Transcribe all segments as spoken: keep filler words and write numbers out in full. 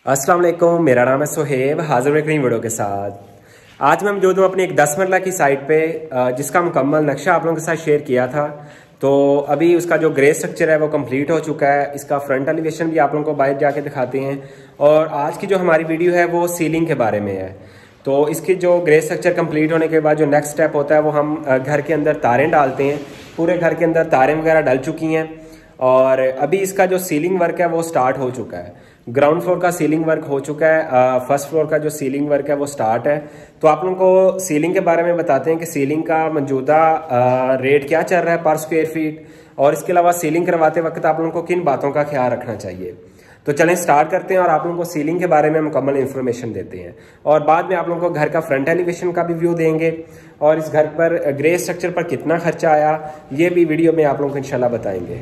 अस्सलाम वालेकुम, मेरा नाम है सोहेब। हाजिर एक नई वीडियो के साथ। आज मैं मौजूद हूँ अपनी एक दस मरला की साइट पे, जिसका मुकम्मल नक्शा आप लोगों के साथ शेयर किया था। तो अभी उसका जो ग्रे स्ट्रक्चर है वो कंप्लीट हो चुका है। इसका फ्रंट एलिवेशन भी आप लोगों को बाहर जाके दिखाते हैं। और आज की जो हमारी वीडियो है वो सीलिंग के बारे में है। तो इसकी जो ग्रे स्ट्रक्चर कंप्लीट होने के बाद जो नेक्स्ट स्टेप होता है वो हम घर के अंदर तारें डालते हैं। पूरे घर के अंदर तारें वगैरह डल चुकी हैं और अभी इसका जो सीलिंग वर्क है वो स्टार्ट हो चुका है। ग्राउंड फ्लोर का सीलिंग वर्क हो चुका है, फर्स्ट फ्लोर का जो सीलिंग वर्क है वो स्टार्ट है। तो आप लोगों को सीलिंग के बारे में बताते हैं कि सीलिंग का मौजूदा रेट क्या चल रहा है पर स्क्वायर फीट, और इसके अलावा सीलिंग करवाते वक्त आप लोगों को किन बातों का ख्याल रखना चाहिए। तो चलें स्टार्ट करते हैं और आप लोगों को सीलिंग के बारे में मुकम्मल इन्फॉर्मेशन देते हैं। और बाद में आप लोगों को घर का फ्रंट एलिवेशन का भी व्यू देंगे और इस घर पर ग्रे स्ट्रक्चर पर कितना खर्चा आया ये भी वीडियो में आप लोगों को इंशाल्लाह बताएंगे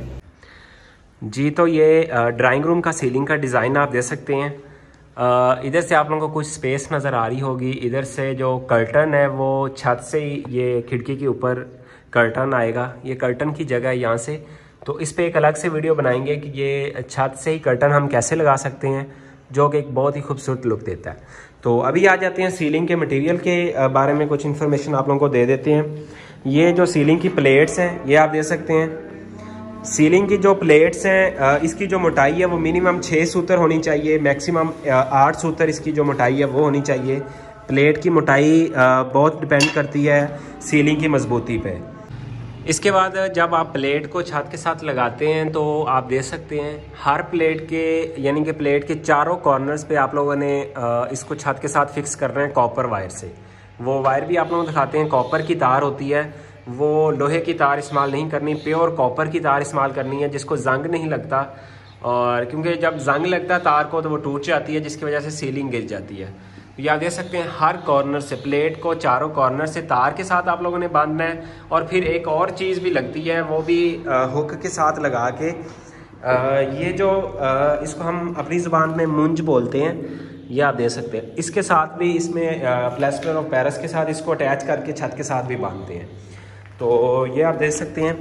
जी। तो ये ड्राइंग रूम का सीलिंग का डिज़ाइन आप दे सकते हैं। इधर से आप लोगों को कुछ स्पेस नज़र आ रही होगी। इधर से जो कर्टन है वो छत से ही ये खिड़की के ऊपर कर्टन आएगा। ये कर्टन की जगह है यहाँ से। तो इस पे एक अलग से वीडियो बनाएंगे कि ये छत से ही कर्टन हम कैसे लगा सकते हैं, जो कि एक बहुत ही खूबसूरत लुक देता है। तो अभी आ जाते हैं सीलिंग के मटेरियल के बारे में कुछ इन्फॉर्मेशन आप लोगों को दे देते हैं। ये जो सीलिंग की प्लेट्स हैं ये आप दे सकते हैं। सीलिंग की जो प्लेट्स हैं इसकी जो मोटाई है वो मिनिमम छः सूतर होनी चाहिए, मैक्सिमम आठ सूतर इसकी जो मोटाई है वो होनी चाहिए। प्लेट की मोटाई बहुत डिपेंड करती है सीलिंग की मजबूती पे। इसके बाद जब आप प्लेट को छत के साथ लगाते हैं तो आप देख सकते हैं हर प्लेट के यानी कि प्लेट के चारों कॉर्नर्स पे आप लोगों ने इसको छत के साथ फिक्स करना है कॉपर वायर से। वो वायर भी आप लोगों को दिखाते हैं, कॉपर की तार होती है, वो लोहे की तार इस्तेमाल नहीं करनी, प्योर कॉपर की तार इस्तेमाल करनी है जिसको जंग नहीं लगता। और क्योंकि जब जंग लगता है तार को तो वो टूट जाती है, जिसकी वजह से सीलिंग गिर जाती है। तो आप देख सकते हैं हर कॉर्नर से प्लेट को चारों कॉर्नर से तार के साथ आप लोगों ने बांधना है। और फिर एक और चीज़ भी लगती है वो भी आ, हुक के साथ लगा के आ, ये जो आ, इसको हम अपनी ज़ुबान में मुंज बोलते हैं, ये आप देख सकते हैं। इसके साथ भी इसमें प्लास्टर ऑफ पेरिस के साथ इसको अटैच करके छत के साथ भी बांधते हैं। तो ये आप देख सकते हैं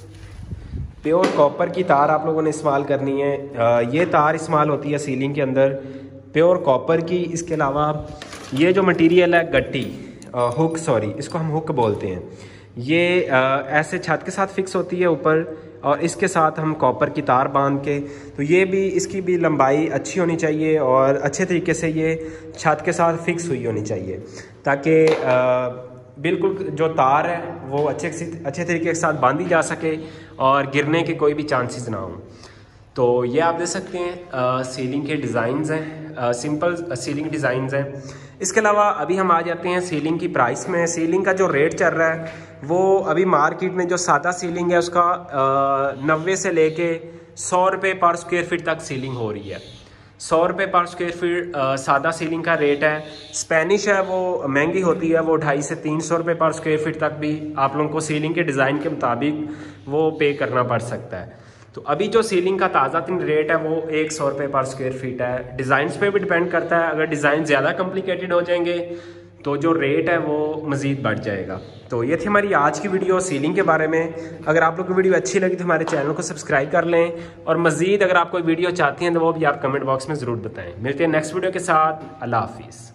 प्योर कॉपर की तार आप लोगों ने इस्तेमाल करनी है। ये तार इस्तेमाल होती है सीलिंग के अंदर प्योर कॉपर की। इसके अलावा ये जो मटेरियल है गट्टी हुक, सॉरी इसको हम हुक बोलते हैं, ये आ, ऐसे छत के साथ फिक्स होती है ऊपर और इसके साथ हम कॉपर की तार बांध के, तो ये भी इसकी भी लंबाई अच्छी होनी चाहिए और अच्छे तरीके से ये छत के साथ फिक्स हुई होनी चाहिए ताकि बिल्कुल जो तार है वो अच्छे अच्छे तरीके के साथ बांधी जा सके और गिरने के कोई भी चांसेस ना हो। तो ये आप देख सकते हैं सीलिंग के डिज़ाइंस हैं, सिंपल सीलिंग डिज़ाइंस हैं। इसके अलावा अभी हम आ जाते हैं सीलिंग की प्राइस में। सीलिंग का जो रेट चल रहा है वो अभी मार्केट में जो सादा सीलिंग है उसका नब्बे से लेके सौ रुपये पर स्क्वायर फीट तक सीलिंग हो रही है। सौ रुपये पर स्क्वायर फीट सादा सीलिंग का रेट है। स्पेनिश है वो महंगी होती है, वो ढाई से तीन सौ रुपये पर स्क्वायर फीट तक भी आप लोगों को सीलिंग के डिज़ाइन के मुताबिक वो पे करना पड़ सकता है। तो अभी जो सीलिंग का ताज़ा तीन रेट है वो एक सौ रुपये पर स्क्वायर फीट है। डिज़ाइंस पे भी डिपेंड करता है, अगर डिज़ाइन ज़्यादा कॉम्प्लिकेटेड हो जाएंगे तो जो रेट है वो मज़ीद बढ़ जाएगा। तो ये थी हमारी आज की वीडियो सीलिंग के बारे में। अगर आप लोग को वीडियो अच्छी लगी तो हमारे चैनल को सब्सक्राइब कर लें और मज़ीद अगर आप कोई वीडियो चाहती हैं तो वो भी आप कमेंट बॉक्स में ज़रूर बताएं। मिलते हैं नेक्स्ट वीडियो के साथ। अल्लाह हाफिज़।